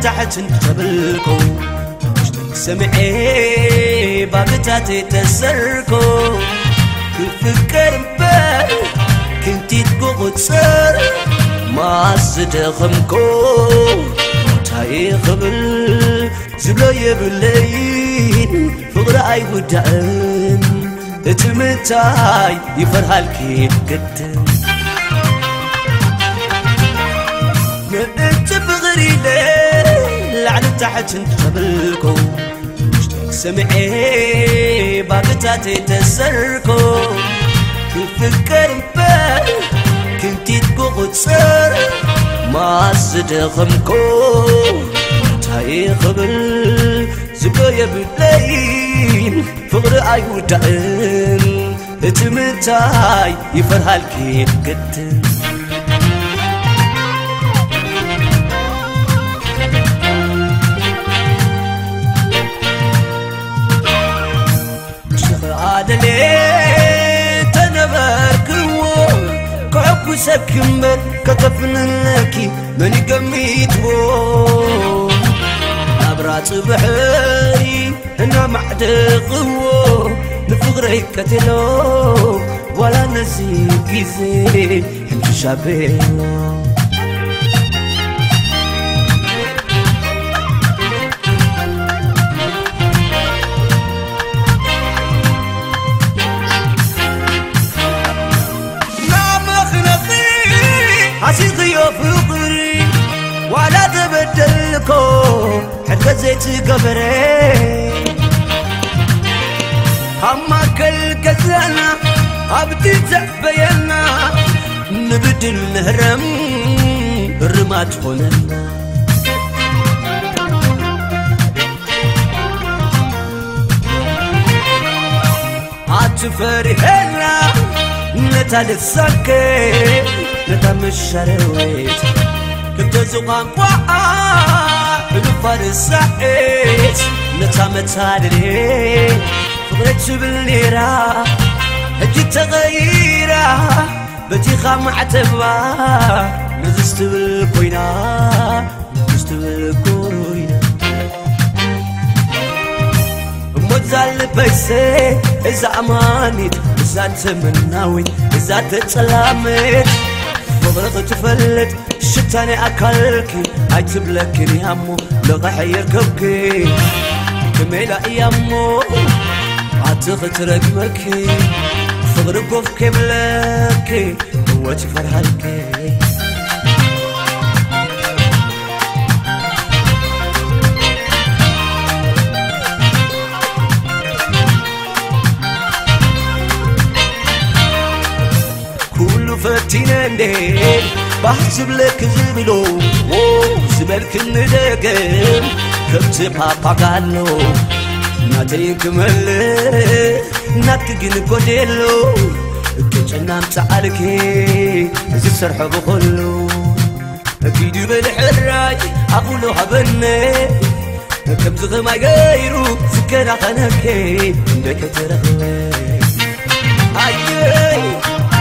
تحت تبلكو سمعي باقتاتي تسركو كفكر بال كنتي تبغض سر ما صدقمكو تاي قبل زبلا يبلين فقر اي ودعن اتمتاي يفرحالكي قدم انت بغري ليه لعن تحت تبلكو سمعي باقتاتي تسركو كفكر بال كنتي تبغض سر ما صدقمكو تاي قبل زبا يبلين فقر اي ودعن اتمتاي يفرحالكي قدم عادلي تنبركو كعبو سكمبر كتفننكي من قميتو أبرات بحري أنا معدقو نفقري كتلو ولا نزيك زي حمشي شابيلو عسيقي وفقري ولا تبدلكو حتى زيت قبري أما كل كزانا عبدي تعبينا نبدل نهرم الرمات خلنا عاتفري هلا نتال السكي نتام الشرويت كنت زقان قواه بنفر السعيت نتام التالي فقرت بالليرة هجي تغييرة بتي خام عتبا نزست بالكوينة نزست بالكوينة موزال بيسي إذا أمانيت إذا تمناوي إذا تتسلامت فضلت تفلت شتاني أكلكي هاي تبلكني همو لغحي يركبكي كميلا يمو عاتخت رقمكي فضل قفكي ملكي هو تفرحلكي فتيني بحسب لك زبلو زبلك الندقم كبت بابا قالو ناتي كمل ناتك جن كوديلو كجنام تعالكي زي سرح بخلو اكيد بالحراي اقولو هبني كبت ما غيرو سكر خنكي عندك ترخلي اي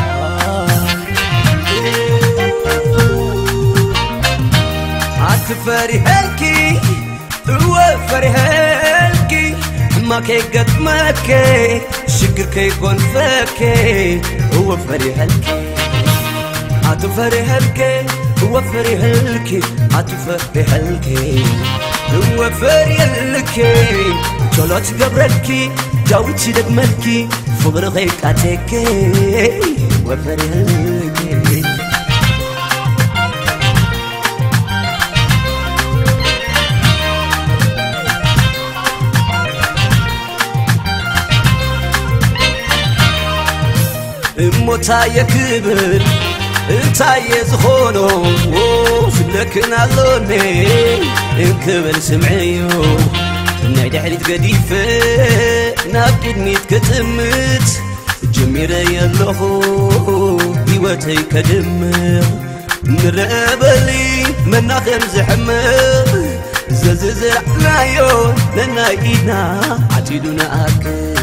فري هلكي هو فري هلكي ما كي قد ما كي شكر كي يكون فاكي هو فري هلكي عاتو فري هلكي هو فري هلكي عاتو فري هلكي هو فري هلكي جولات قبركي جاوتي دق ملكي فقر غيك عتيكي هو فري هلكي موتا يكبر انتا يزخونو سلكنا اللوني انكبر سمعيو نايد حليت قديفة نابقدني تكتمت جميرة ياللخو ديواتي كدمر نرابلي مناخر زحمر زلزلنا يون لنا ايدنا عتيدنا اكل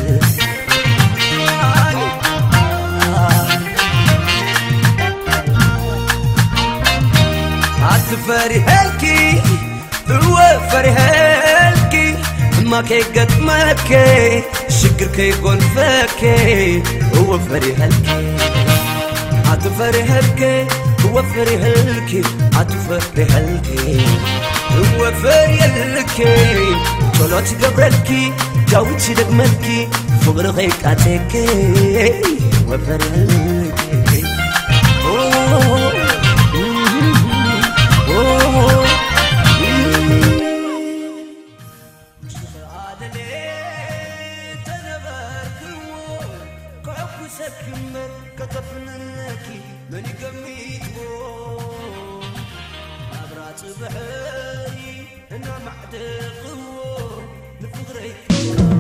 عتفاري هلكي وفرهالكي ما كي قد ماكي شكر كي يكون فاكي هو فرهالكي عتفرهالكي هو فرهالكي عتفرهالكي هو فرهالكي طلعت قبرالكي جاوتي دقمالكي فوق رغيك عتيكي هو فرهالكي سكمر كتفنناكي ماني قميتو عبرات بحري انا معدي قوة نفغري